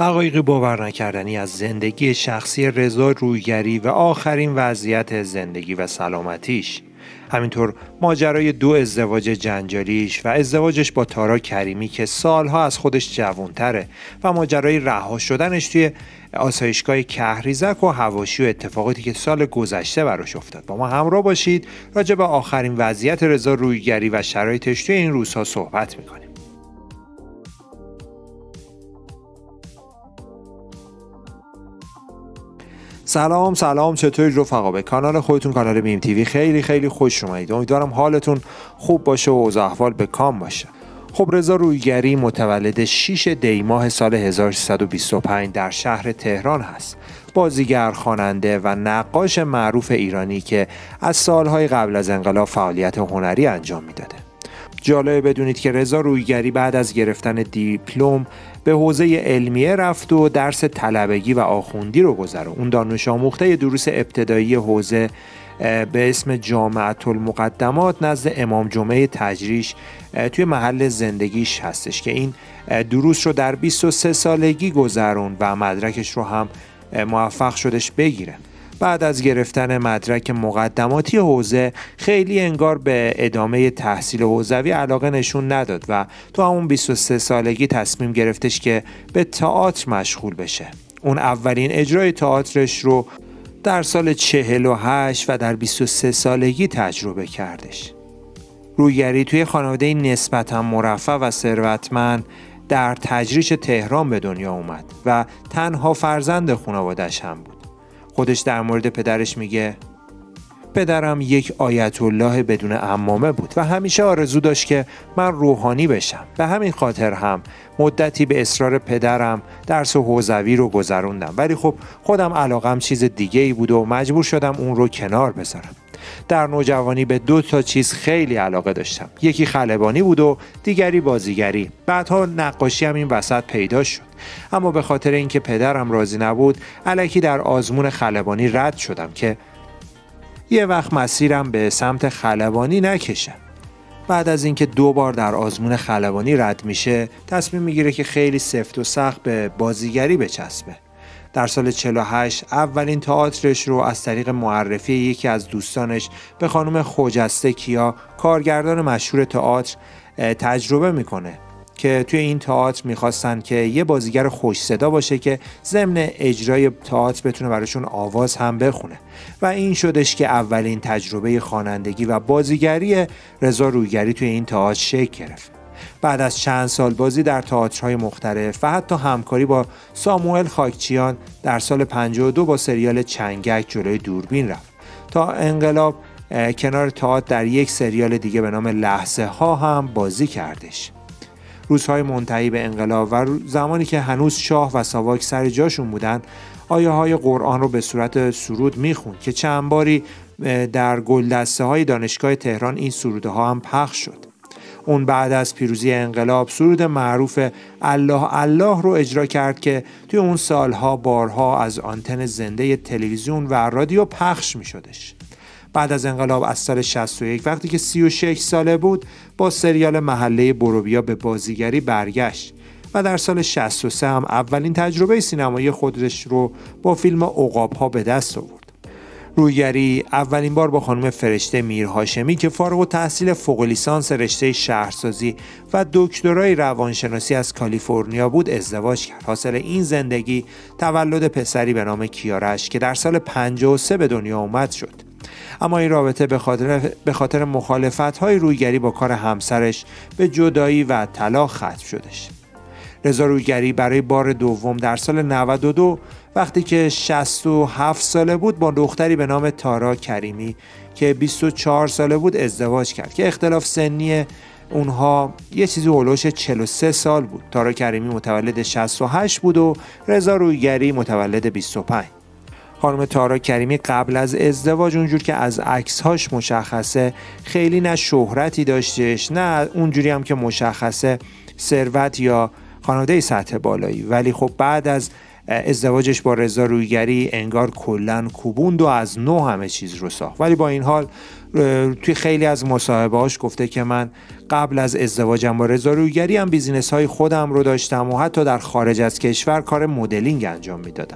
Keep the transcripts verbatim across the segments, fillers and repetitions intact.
حقایقی باور نکردنی از زندگی شخصی رضا رویگری و آخرین وضعیت زندگی و سلامتیش. همینطور ماجرای دو ازدواج جنجالیش و ازدواجش با تارا کریمی که سالها از خودش جوانتره و ماجرای رها شدنش توی آسایشگاه کهریزک و حواشی و اتفاقاتی که سال گذشته براش افتاد. با ما همراه باشید، راجع به آخرین وضعیت رضا رویگری و شرایطش توی این روزها صحبت میکنیم. سلام سلام چطورید رفقا؟ به کانال خودتون، کانال میم تیوی خیلی خیلی خوش اومدید. امیدوارم حالتون خوب باشه و اوضاع احوال به کام باشه. خب رضا رویگری متولد شش دی ماه سال هزار و سیصد و بیست و پنج در شهر تهران هست. بازیگر، خواننده و نقاش معروف ایرانی که از سالهای قبل از انقلاب فعالیت هنری انجام میداده. جالب بدونید که رضا رویگری بعد از گرفتن دیپلم به حوزه علمیه رفت و درس طلبگی و آخوندی رو گذرون. اون دانش آموخته دروس ابتدایی حوزه به اسم جامعة المقدمات نزد امام جمعه تجریش توی محل زندگیش هستش که این دروس رو در بیست و سه سالگی گذرون و مدرکش رو هم موفق شدش بگیره. بعد از گرفتن مدرک مقدماتی حوزه خیلی انگار به ادامه تحصیل حوزوی علاقه نشون نداد و تو همون بیست و سه سالگی تصمیم گرفتش که به تئاتر مشغول بشه. اون اولین اجرای تئاترش رو در سال چهل و هشت و در بیست و سه سالگی تجربه کردش. رویگری توی خانواده نسبتاً مرفه و ثروتمند در تجریش تهران به دنیا اومد و تنها فرزند خانواده‌اش هم بود. خودش در مورد پدرش میگه پدرم یک آیت الله بدون عمامه بود و همیشه آرزو داشت که من روحانی بشم. به همین خاطر هم مدتی به اصرار پدرم درس حوزوی رو گذروندم، ولی خب خودم علاقم چیز دیگه ای بود و مجبور شدم اون رو کنار بذارم. در نوجوانی به دو تا چیز خیلی علاقه داشتم. یکی خلبانی بود و دیگری بازیگری. بعدها نقاشی هم این وسط پیدا شد. اما به خاطر اینکه پدرم راضی نبود الکی در آزمون خلبانی رد شدم که یه وقت مسیرم به سمت خلبانی نکشم. بعد از اینکه دو بار در آزمون خلبانی رد میشه تصمیم میگیره که خیلی سفت و سخت به بازیگری بچسبه. در سال چهل و هشت اولین تئاترش رو از طریق معرفی یکی از دوستانش به خانم خجسته کیا، کارگردان مشهور تئاتر، تجربه میکنه که توی این تئاتر میخواستن که یه بازیگر خوش صدا باشه که ضمن اجرای تئاتر بتونه براشون آواز هم بخونه و این شدش که اولین تجربه خوانندگی و بازیگری رضا رویگری توی این تئاتر شکل گرفت. بعد از چند سال بازی در تئاترهای مختلف و حتی همکاری با ساموئل خاکچیان در سال پنجاه و دو با سریال چنگک جلوی دوربین رفت تا انقلاب کنار تئاتر در یک سریال دیگه به نام لحظه ها هم بازی کردش. روزهای منتهی به انقلاب و زمانی که هنوز شاه و ساواک سر جاشون بودن، آیه های قرآن رو به صورت سرود میخوند که چند باری در گلدسته های دانشگاه تهران این سروده ها هم پخش شد. اون بعد از پیروزی انقلاب سرود معروف الله الله رو اجرا کرد که توی اون سالها بارها از آنتن زنده تلویزیون و رادیو پخش می شدش. بعد از انقلاب از سال شصت و یک وقتی که سی و شش ساله بود با سریال محله بروبیا به بازیگری برگشت و در سال شصت و سه هم اولین تجربه سینمایی خودش رو با فیلم عقاب‌ها به دست آورد. رویگری اولین بار با خانم فرشته میرهاشمی که فارغ التحصیل فوق لیسانس رشته شهرسازی و دکترای روانشناسی از کالیفرنیا بود ازدواج کرد. حاصل این زندگی تولد پسری به نام کیارش که در سال پنجاه و سه به دنیا اومد شد. اما این رابطه به خاطر به خاطر مخالفت‌های رویگری با کار همسرش به جدایی و طلاق ختم شدش. رضا رویگری برای بار دوم در سال نود و دو وقتی که شصت و هفت ساله بود با دختری به نام تارا کریمی که بیست و چهار ساله بود ازدواج کرد که اختلاف سنی اونها یه چیزی هولوش چهل و سه سال بود. تارا کریمی متولد شصت و هشت بود و رضا رویگری متولد بیست و پنج. خانم تارا کریمی قبل از ازدواج اونجور که از عکس‌هاش مشخصه خیلی نه شهرتی داشتش نه اونجوری هم که مشخصه ثروت یا خانواده سطح بالایی، ولی خب بعد از ازدواجش با رضا رویگری انگار کلاً کوبوند و از نو همه چیز رو ساخت. ولی با این حال توی خیلی از مصاحبه‌هاش گفته که من قبل از ازدواجم با رضا رویگری هم بیزینس‌های خودم رو داشتم و حتی در خارج از کشور کار مدلینگ انجام میدادم.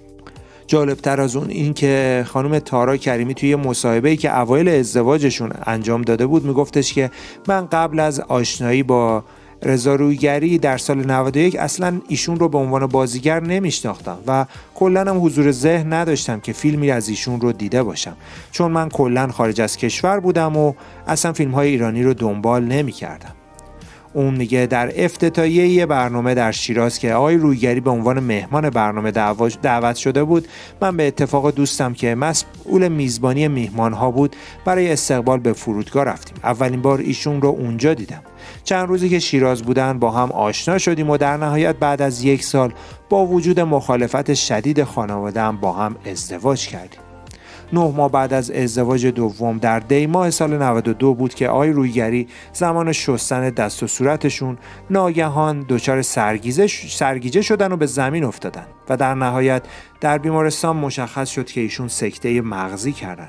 جالبتر از اون این که خانم تارا کریمی توی مصاحبه‌ای که اوایل ازدواجشون انجام داده بود میگفتش که من قبل از آشنایی با رضا رویگری در سال نود و یک اصلا ایشون رو به عنوان بازیگر نمیشناختم و کلاً هم حضور ذهن نداشتم که فیلمی از ایشون رو دیده باشم، چون من کلاً خارج از کشور بودم و اصلا فیلم‌های ایرانی رو دنبال نمی‌کردم. اون میگه در افتتاحیه یه برنامه در شیراز که آقای رویگری به عنوان مهمان برنامه دعوت شده بود، من به اتفاق دوستم که مسئول میزبانی میهمان‌ها بود برای استقبال به فرودگاه رفتیم. اولین بار ایشون رو اونجا دیدم. چند روزی که شیراز بودن با هم آشنا شدیم و در نهایت بعد از یک سال با وجود مخالفت شدید خانواده‌ام با هم ازدواج کردیم. نه ماه بعد از ازدواج دوم در دی ماه سال نود و دو بود که آقای رویگری زمان شستن دست و صورتشون ناگهان دچار سرگیجه سرگیجه شدن و به زمین افتادن و در نهایت در بیمارستان مشخص شد که ایشون سکته مغزی کردن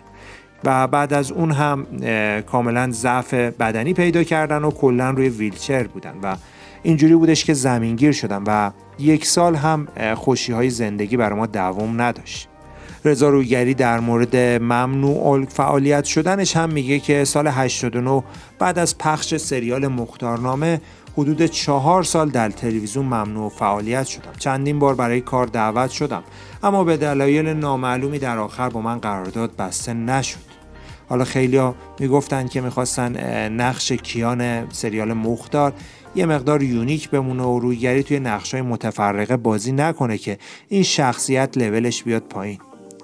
و بعد از اون هم کاملا ضعف بدنی پیدا کردن و کلا روی ویلچر بودن و اینجوری بودش که زمینگیر شدن و یک سال هم خوشی‌های زندگی برای ما دوام نداشت. رضا رویگری در مورد ممنوع فعالیت شدنش هم میگه که سال هشتاد و نه بعد از پخش سریال مختارنامه حدود چهار سال در تلویزیون ممنوع فعالیت شدم. چندین بار برای کار دعوت شدم اما به دلایل نامعلومی در آخر با من قرارداد بسته نشد. حالا خیلیا میگفتن که میخواستن نقش کیان سریال مختار یه مقدار یونیک بمونه و رویگری توی نقش‌های متفرقه بازی نکنه که این شخصیت لولش بیاد پایین.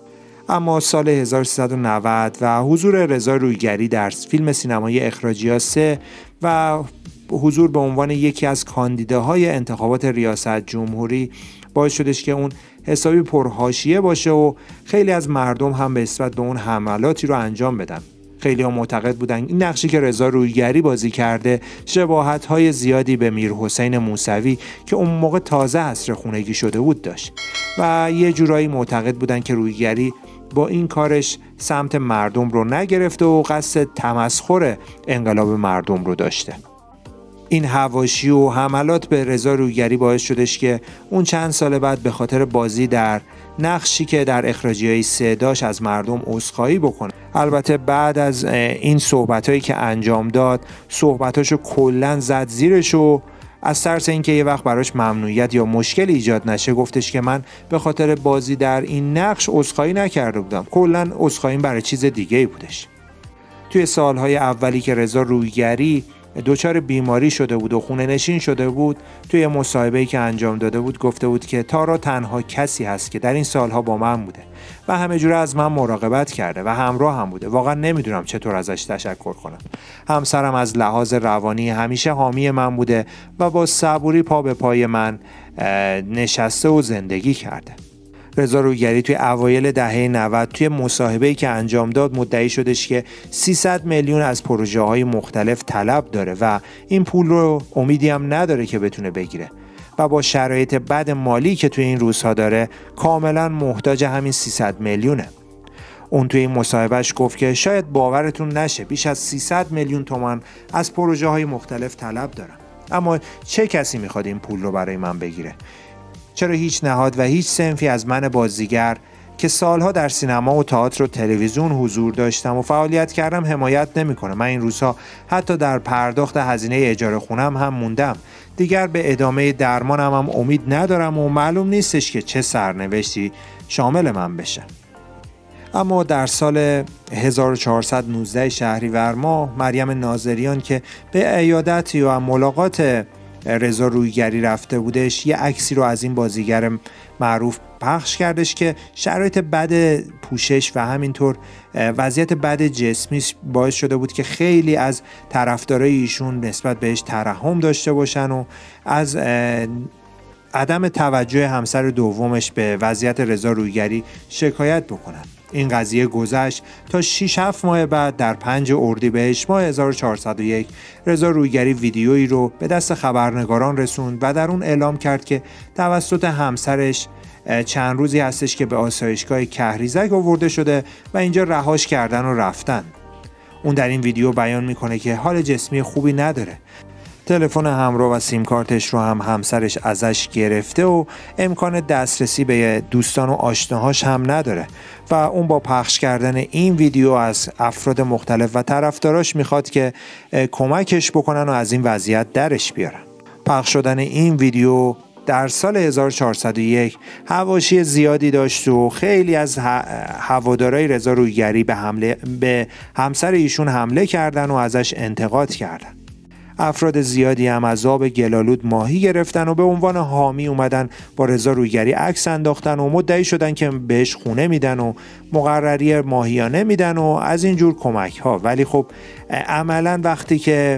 اما سال هزار و سیصد و نود و حضور رضا رویگری در فیلم سینمایی اخراجی‌ها سه و حضور به عنوان یکی از کاندیداهای انتخابات ریاست جمهوری باعث شدش که اون حسابی پرحاشیه باشه و خیلی از مردم هم به نسبت به اون حملاتی رو انجام بدن. خیلی ها معتقد بودن این نقشی که رضا رویگری بازی کرده شباهت‌های زیادی به میرحسین موسوی که اون موقع تازه عصر خونگی شده بود داشت و یه جورایی معتقد بودن که رویگری با این کارش سمت مردم رو نگرفته و قصد تمسخر انقلاب مردم رو داشته. این حواشی و حملات به رضا رویگری باعث شدش که اون چند سال بعد به خاطر بازی در نقشی که در اخراجی‌های سه داشت از مردم عذرخواهی بکنه. البته بعد از این صحبتایی که انجام داد صحبتاشو کلاً زد زیرش و از ترس اینکه یه وقت براش ممنوعیت یا مشکلی ایجاد نشه گفتش که من به خاطر بازی در این نقش عذرخواهی نکرده بودم، کلاً عذرخواهیم برای چیز دیگه‌ای بودش. توی سالهای اولی که رضا رویگری دچار بیماری شده بود و خونه نشین شده بود، توی مصاحبه‌ای که انجام داده بود گفته بود که تارا تنها کسی هست که در این سالها با من بوده و همه جوره از من مراقبت کرده و همراه هم بوده. واقعا نمیدونم چطور ازش تشکر کنم. همسرم از لحاظ روانی همیشه حامی من بوده و با صبوری پا به پای من نشسته و زندگی کرده. رضا رویگری توی اوایل دهه نود توی مصاحبه‌ای که انجام داد مدعی شدش که سیصد میلیون از پروژه‌های مختلف طلب داره و این پول رو امیدی هم نداره که بتونه بگیره و با شرایط بد مالی که توی این روزها داره کاملا محتاج همین سیصد میلیونه. اون توی این مصاحبهش گفت که شاید باورتون نشه بیش از سیصد میلیون تومان از پروژه‌های مختلف طلب دارم، اما چه کسی میخواد این پول رو برای من بگیره؟ چرا هیچ نهاد و هیچ صنفی از من بازیگر که سالها در سینما و تئاتر و تلویزیون حضور داشتم و فعالیت کردم حمایت نمی‌کنه؟ من این روزها حتی در پرداخت هزینه اجاره خونم هم موندم. دیگر به ادامه درمانم هم امید ندارم و معلوم نیستش که چه سرنوشتی شامل من بشه. اما در سال هزار و چهارصد و نوزده شهریور ماه مریم ناظریان که به عیادت یا ملاقات رضا رویگری رفته بودش یه عکسی رو از این بازیگر معروف پخش کردش که شرایط بد پوشش و همینطور وضعیت بد جسمیش باعث شده بود که خیلی از طرفدارای ایشون نسبت بهش ترحم داشته باشن و از عدم توجه همسر دومش به وضعیت رضا رویگری شکایت بکنن. این قضیه گذشت تا شش هفت ماه بعد در پنج اردیبهشت ماه هزار و چهارصد و یک رضا رویگری ویدیویی رو به دست خبرنگاران رسوند و در اون اعلام کرد که توسط همسرش چند روزی هستش که به آسایشگاه کهریزک آورده شده و اینجا رهاش کردن و رفتن. اون در این ویدیو بیان میکنه که حال جسمی خوبی نداره. تلفن همراه و سیم کارتش رو هم همسرش ازش گرفته و امکان دسترسی به دوستان و آشناهاش هم نداره و اون با پخش کردن این ویدیو از افراد مختلف و طرفداراش میخواد که کمکش بکنن و از این وضعیت درش بیارن. پخش شدن این ویدیو در سال هزار و چهارصد و یک حواشی زیادی داشت و خیلی از هوادارهای رضا رویگری به حمله به همسر ایشون حمله کردن و ازش انتقاد کردن. افراد زیادی هم از آب گلالود ماهی گرفتن و به عنوان حامی اومدن با رضا رویگری عکس انداختن و مدعی شدن که بهش خونه میدن و مقرری ماهیانه میدن و از اینجور کمک ها. ولی خب عملا وقتی که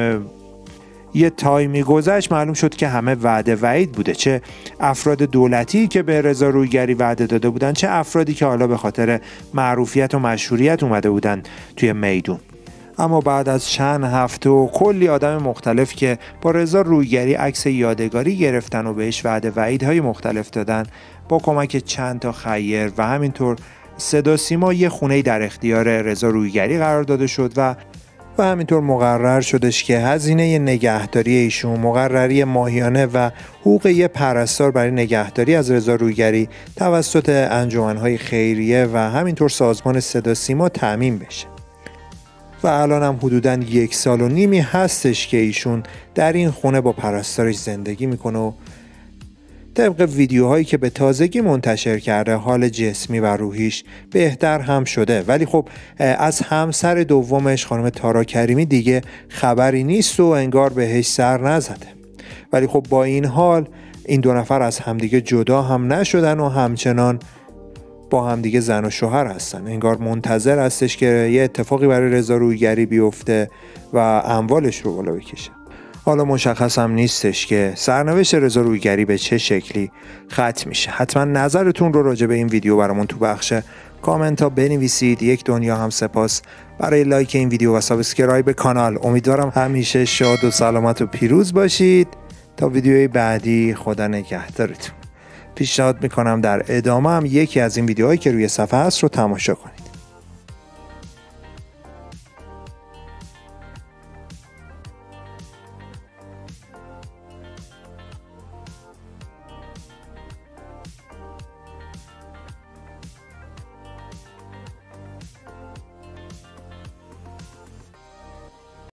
یه تایمی گذشت معلوم شد که همه وعده وعید بوده، چه افراد دولتی که به رضا رویگری وعده داده بودن، چه افرادی که حالا به خاطر معروفیت و مشهوریت اومده بودن توی میدون. اما بعد از چند هفته و کلی آدم مختلف که با رضا رویگری عکس یادگاری گرفتن و بهش وعده وعیدهای مختلف دادن، با کمک چند تا خیر و همینطور صدا سیما یه خونه در اختیار رضا رویگری قرار داده شد و و همینطور مقرر شدش که هزینه نگهداری ایشون، مقرری ماهیانه و حقوق یه پرستار برای نگهداری از رضا رویگری توسط انجمن‌های خیریه و همینطور سازمان صدا سیما تامین بشه. و الان هم حدوداً یک سال و نیمی هستش که ایشون در این خونه با پرستارش زندگی میکنه و طبق ویدیوهایی که به تازگی منتشر کرده حال جسمی و روحیش بهتر هم شده. ولی خب از همسر دومش خانم تارا کریمی دیگه خبری نیست و انگار بهش سر نزده. ولی خب با این حال این دو نفر از همدیگه جدا هم نشدن و همچنان با همدیگه زن و شوهر هستن. انگار منتظر هستش که یه اتفاقی برای رضا رویگری بیفته و اموالش رو بالا بکشه. حالا مشخص هم نیستش که سرنوشت رضا رویگری به چه شکلی ختم میشه. حتما نظرتون رو راجع به این ویدیو برامون تو بخش کامنت ها بنویسید. یک دنیا هم سپاس برای لایک این ویدیو و سابسکرایب کانال. امیدوارم همیشه شاد و سلامت و پیروز باشید. تا ویدیوی بعدی، خدا نگهدارتون. پیشنهاد میکنم در ادامه هم یکی از این ویدیوهایی که روی صفحه هست رو تماشا کنید.